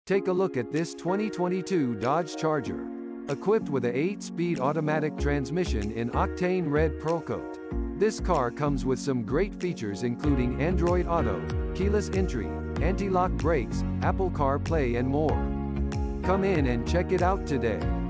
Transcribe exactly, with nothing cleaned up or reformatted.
Take a look at this twenty twenty-two Dodge Charger. Equipped with a eight-speed automatic transmission in Octane Red Pearl Coat. This car comes with some great features including Android Auto, keyless entry, anti-lock brakes, Apple CarPlay and more. Come in and check it out today.